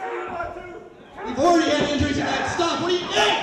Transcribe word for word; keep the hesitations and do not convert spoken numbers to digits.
We've already had injuries in that. Stop. What do you think?